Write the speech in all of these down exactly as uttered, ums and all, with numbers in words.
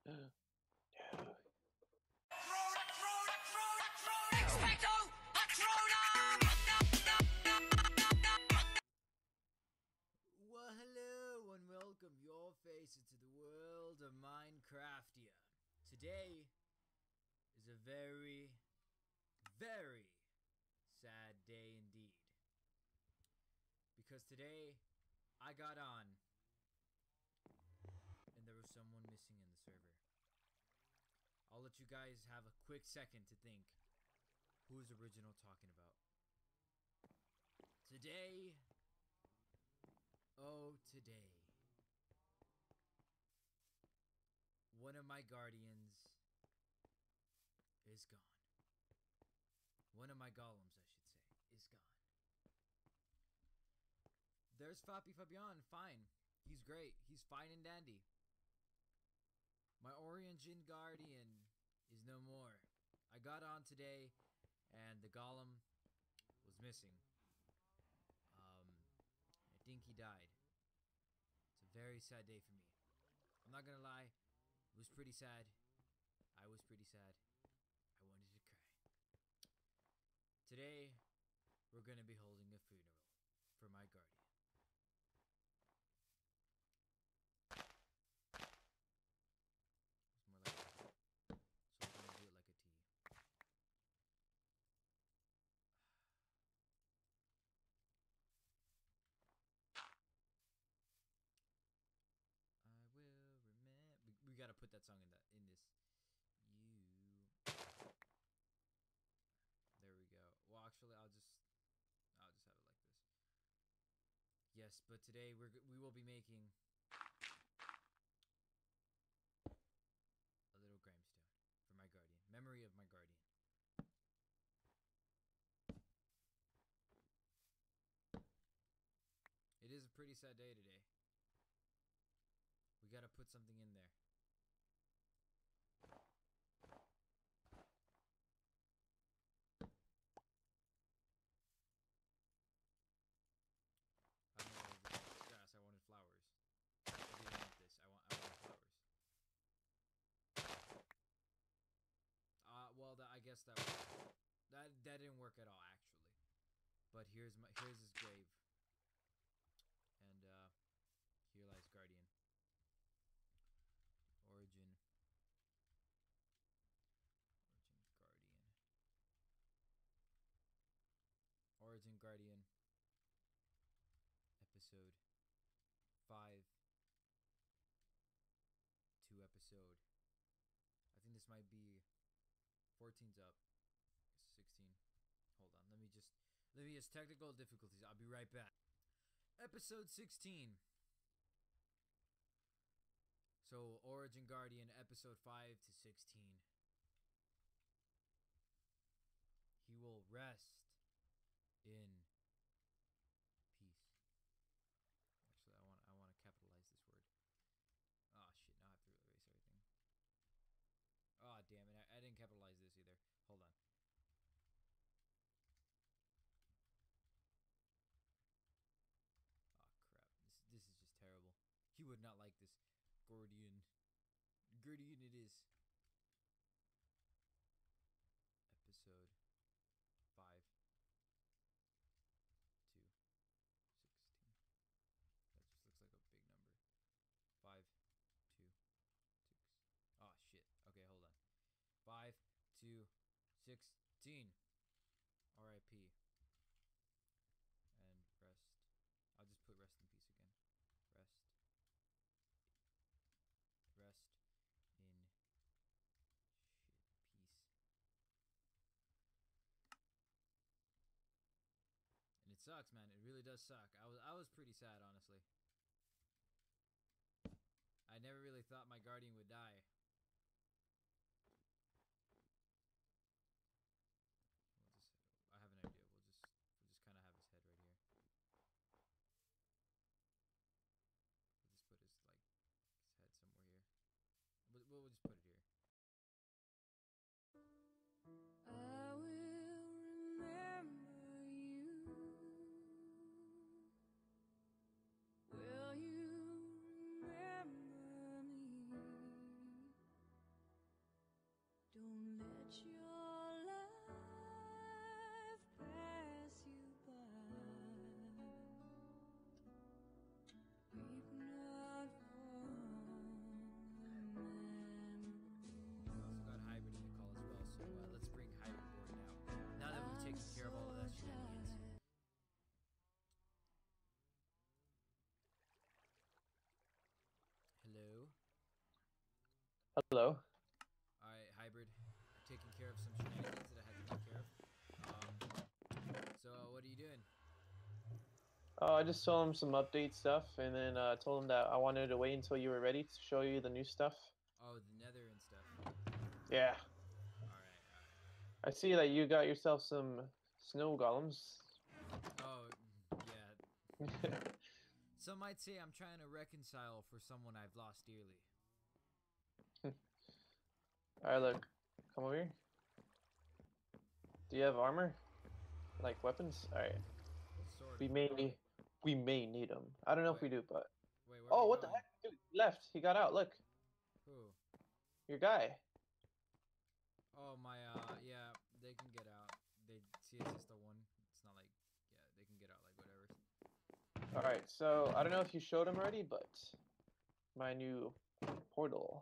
Well, hello and welcome your faces to the world of Minecraftia. Today is a very, very sad day indeed. Because today I got on and there was someone missing in the server. I'll let you guys have a quick second to think. Who's Original talking about? Today, oh today, one of my guardians is gone. One of my golems, I should say, is gone. There's Fappy Fabian, fine. He's great. He's fine and dandy. My Origin Guardian is no more. I got on today and the golem was missing. Um, I think he died. It's a very sad day for me. I'm not gonna lie, it was pretty sad. I was pretty sad. I wanted to cry. Today, we're gonna be holding a funeral for my guardian. It's more like a, so we're gonna do it like a T. I will remember. We, we gotta put that song in that in this. You. There we go. Well, actually, I'll just, I'll just have it like this. Yes, but today we're we will be making a little gravestone for my guardian, memory of my guardian. It is a pretty sad day today. We gotta put something in there. I don't know, grass. I wanted flowers. I didn't want this. I want. I wanted flowers. Uh, well, that I guess that that that didn't work at all, actually. But here's my here's his grave, and uh, here lies Guardian. Origin. Origin Guardian. Origin Guardian. Episode five to episode. I think this might be fourteen's up. sixteen. Hold on. Let me just let me just technical difficulties. I'll be right back. Episode sixteen. So, Origin Guardian, episode five to sixteen. He will rest in peace. Actually, I want I want to capitalize this word. Oh shit! Now I have to erase everything. Oh damn it! I, I didn't capitalize this either. Hold on. Oh crap! This this is just terrible. He would not like this. Guardian. Guardian it is. Episode five to sixteen. That just looks like a big number. five, two, six. Oh shit. Okay, hold on. five, two, sixteen. R I P And rest. I'll just put rest in peace again. Rest. Rest in shit peace. And it sucks, man. It really does suck. I was I was pretty sad, honestly. I never really thought my guardian would die. We'll just I have an idea. We'll just we'll just kind of have his head right here. We'll just put his like his head somewhere here. We'll, we'll just put it here. I will remember you. Will you remember me? Hello. Alright, Hybrid. Taking care of some shenanigans that I had to take care of. Um, so, uh, what are you doing? Uh, I just told him some update stuff, and then uh, told him that I wanted to wait until you were ready to show you the new stuff. Oh, the nether and stuff. Yeah. Alright, alright. I see that you got yourself some snow golems. Oh, yeah. Some might say I'm trying to reconcile for someone I've lost dearly. Alright, look. Come over here. Do you have armor? Like weapons? Alright. Sort We of. may need we may need them. I don't know if Wait, we do, but wait, where are oh, we what the going? heck? Dude, he left. He got out. Look, Who? your guy. Oh, my, uh, yeah, they can get out. They, see, it's just a one. It's not like, yeah, they can get out like whatever. Alright, so I don't know if you showed him already, but my new portal.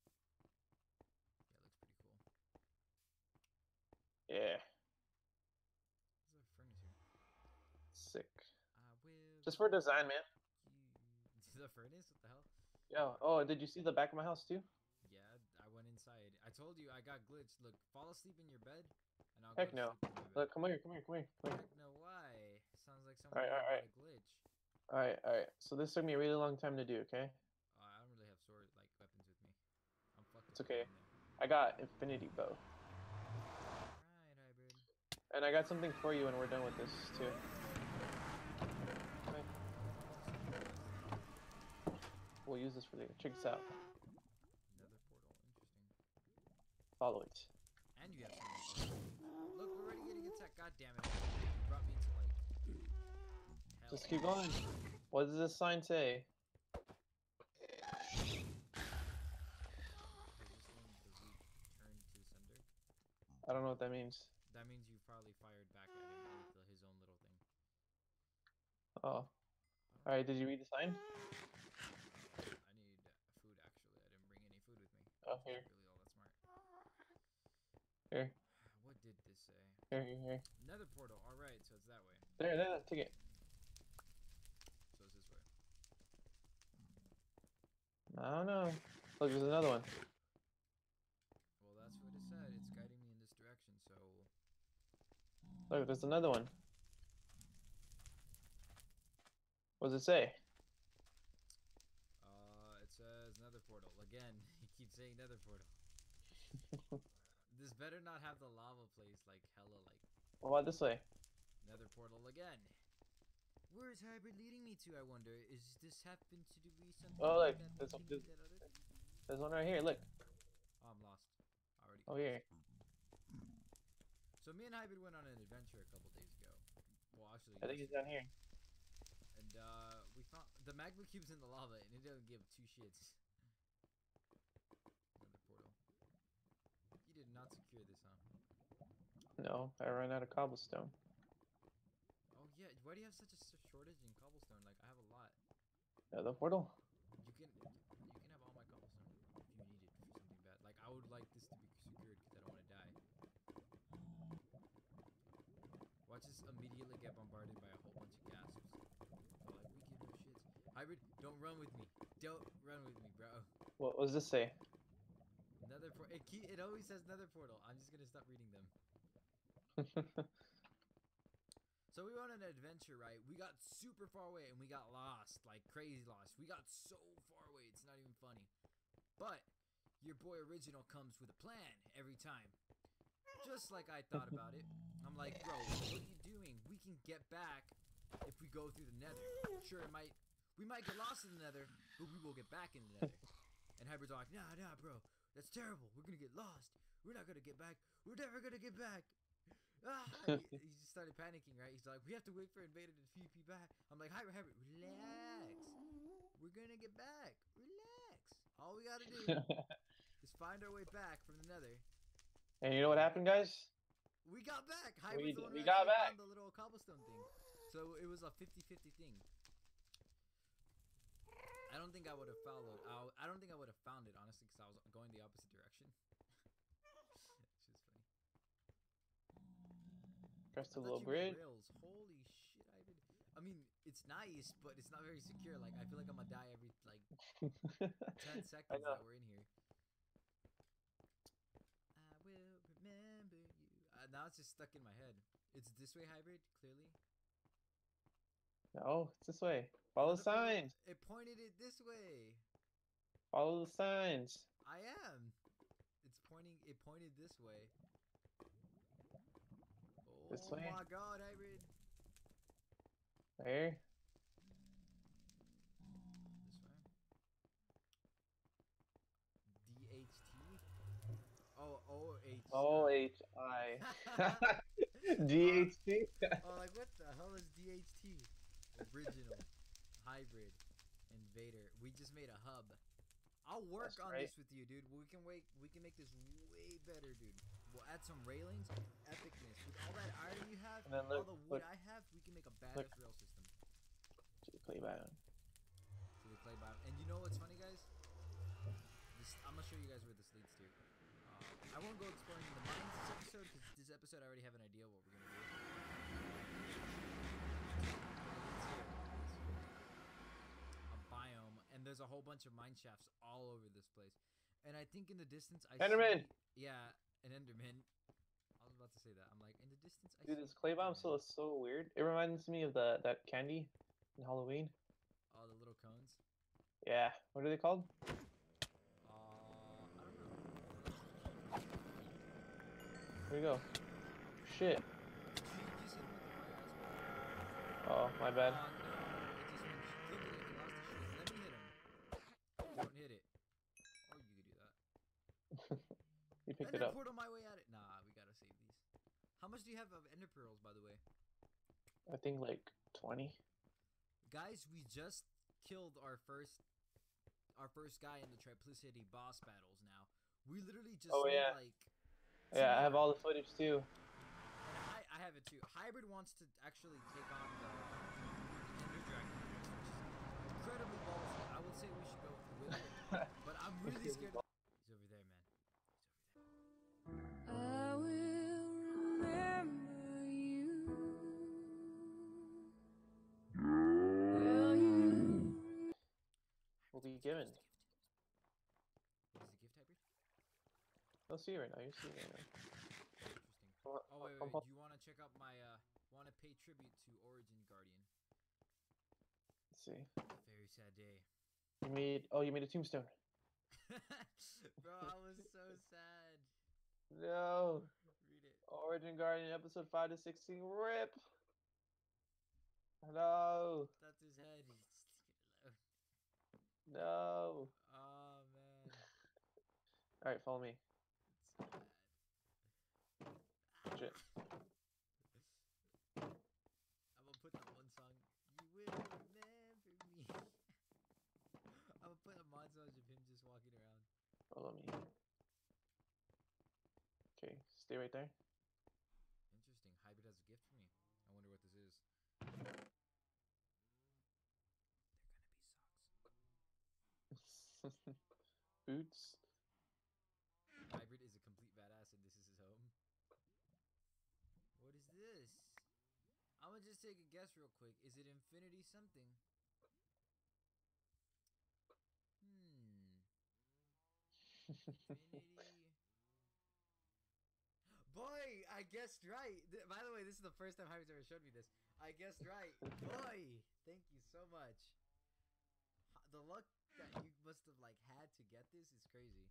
Yeah, it looks pretty cool. Yeah, There's a furnace here. sick. I will. Just for design, man. This is a furnace? What the hell? Yeah. Oh, did you see the back of my house too? Yeah, I went inside. I told you I got glitched. Look, fall asleep in your bed, and I'll Heck go no. sleep in my bed. Look, come here, come here, come here, come here. Heck no, why? Sounds like someone Alright, knew about alright, a glitch. alright, alright. So this took me a really long time to do, okay? Uh, I don't really have sword like weapons with me. I'm fucking It's okay. in there. I got infinity bow. Right, hybrid. And I got something for you when we're done with this too. Okay. We'll use this for later. Check this out. Another portal. Interesting. Follow it. And you have something. Look, we're already getting attacked. God damn it. You brought me into like hell. Just keep going. What does this sign say? Does this one, does he turn to sender? I don't know what that means. That means you probably fired back at him with the, his own little thing. Oh. Alright, did you read the sign? I need food, actually. I didn't bring any food with me. Oh, here. Really all that smart. Here. What did this say? Here, here, here. Nether portal. Alright, so it's that way. There, there, take it. So it's this way. I don't know. Look, there's another one. Well, that's what it said. It's guiding me in this direction, so... Look, there's another one. What does it say? Uh, it says nether portal. Again, he keeps saying nether portal. This better not have the lava place, like, hella, like... What about this way? Nether portal again. Where is hybrid leading me to, I wonder? Is this happen to be something Oh, like look, that there's, beginning there's, that other thing? there's one right here. Look. Oh, I'm lost. Already. Oh, here. So me and Hybrid went on an adventure a couple days ago. Well, actually, I think it's down here. and uh, we found the magma cube's in the lava, and it doesn't give two shits. Another portal. You did not secure this, huh? No, I ran out of cobblestone. Oh yeah, why do you have such a s- shortage in cobblestone? Like I have a lot. Another portal? You can you can have all my cobblestone if you need it for something bad. Like I would like this to be secured because I don't want to die. Watch us immediately get bombarded by a whole bunch of gasps. So like we give no shits. Hybrid, don't run with me. Don't run with me, bro. What, what does this say? Nether portal. It, it always says nether portal. I'm just gonna stop reading them. So we went on an adventure, right? We got super far away and we got lost, like crazy lost. We got so far away, it's not even funny. But your boy Original comes with a plan every time. Just like I thought about it. I'm like, bro, what are you doing? We can get back if we go through the nether. Sure, it might, we might get lost in the nether, but we will get back in the nether. And Hybrid's like, nah, nah, bro, that's terrible. We're gonna get lost. We're not gonna get back. We're never gonna get back. Ah, he, he just started panicking, right? He's like, we have to wait for Invader to P P back. I'm like, Hybrid, Hybrid, relax. We're gonna get back. Relax. All we gotta do is find our way back from the nether. And you know what happened, guys? We got back. We, Hybrid's the one we who got actually back. found the little cobblestone thing. So it was a fifty fifty thing. I don't think I would have followed. I, I don't think I would have found it, honestly, because I was going the opposite direction. It's just funny. Press I the thought little you made bridge. rails. Holy shit, I did. I mean, it's nice, but it's not very secure. Like, I feel like I'm gonna die every, like, ten seconds know. that we're in here. now it's just stuck in my head. It's this way, hybrid. Clearly. No, it's this way. Follow the Another portal- signs. It pointed it this way. Follow the signs. I am. It's pointing. It pointed this way. Oh This way? my god, hybrid. Where? This way. D H T. Oh, O H. O H I. D H T? Oh, like what the hell is D H T? Original, hybrid, invader. We just made a hub. I'll work That's on right. this with you, dude. We can wait. We can make this way better, dude. We'll add some railings, epicness. With all that iron you have, And then look, all the wood look. I have, we can make a badass Look. rail system. Play back. To the clay biome. And you know what's funny, guys? This, I'm gonna show you guys where this leads to. Uh, I won't go exploring the mines this episode because this episode I already have an idea what we're gonna do. A biome, and there's a whole bunch of mine shafts all over this place. And I think in the distance I Enderman! see, yeah, an Enderman. I was about to say that. I'm like, in the distance I Dude, see this clay bomb Enderman. still is so weird. It reminds me of the that candy in Halloween. Oh, the little cones. Yeah. What are they called? Uh, I don't know. Here we go. Shit. Did you just hit him with the fire aspect? Oh, my bad. Oh no, it just went. Look at it, it lost the shit. Let me hit him. Don't hit it. Or you could do that. You picked Ender it up. portal my way at it. Nah, we gotta save these. How much do you have of ender pearls, by the way? I think like twenty. Guys, we just killed our first our first guy in the TripliCity boss battles now. We literally just Oh, need, yeah. like Yeah, I two have more. all the footage too. And I, I have it too. Hybrid wants to actually take on the Ender Dragon, which is incredibly ballsy. I would say we should go with it, but I'm really scared. Of He's over there, man. He's over there. I will remember you. Will you? Will be given. What is the gift, hybrid? I'll see you right now. You see it right now. Interesting. Come on, Oh wait, come wait. on. Do you want to check out my? uh Want to pay tribute to Origin Guardian? Let's see. Very sad day. You made. Oh, you made a tombstone. Bro, I was so sad. No. Read it. Origin Guardian episode five to sixteen. Rip. No. That's his head. He's just gonna load. No. Oh man. All right, follow me. It's so bad. Shit. I'm gonna put that one song. You will remember me. I'm gonna put a montage of him just walking around. Follow me. Okay, stay right there. Interesting. Hybrid has a gift for me. I wonder what this is. They're gonna be socks. Boots. Hybrid is a complete badass and this is his home. What is this? I'm gonna just take a guess real quick. Is it infinity something? Hmm. Infinity. Boy, I guessed right. Th- By the way, this is the first time Hybrid's ever showed me this. I guessed right. Boy, thank you so much. H- The luck that you must have like had to get this is crazy.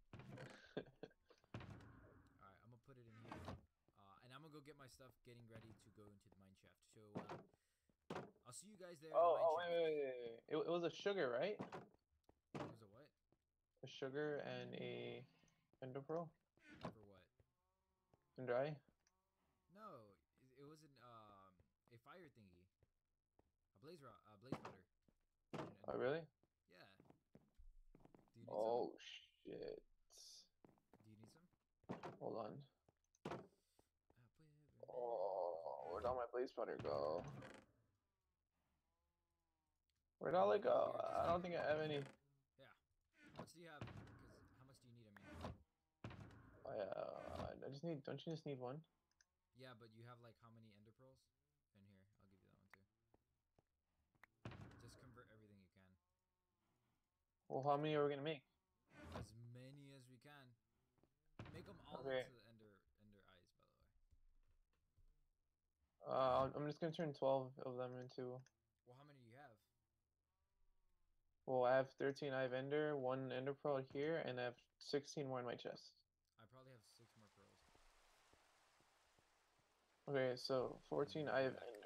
Alright, I'm gonna put it in here. Uh, and I'm gonna go get my stuff getting ready to go into the mine shaft. So, uh, I'll see you guys there Oh, in the oh, mine wait, shaft. wait, wait, wait. It, it was a sugar, right? It was a what? A sugar and a ender pearl. For what? Ender eye. No, it, it was an, um, a fire thingy. A blaze rod, a blaze powder. And an Oh, ender- really? Yeah. Do you need Oh, shit. some? Do you need some? Hold on. I will remember Oh, where'd all my blaze powder go? Where'd you. all it Here, go? just I don't think I have any. Yeah. How much do you have? Because how much do you need? I mean. I, uh, I just need. Don't you just need one? Yeah, but you have like how many ender pearls? In here, I'll give you that one too. Just convert everything you can. Well, how many are we gonna make? As many as we can. Make them all Okay. into ender ender eyes, by the way. Uh, I'm just gonna turn twelve of them into. Well, how many do you have? Well, I have thirteen. I have Ender, one Ender Pearl here, and I have sixteen more in my chest. I probably have six more pearls. Okay, so fourteen. I have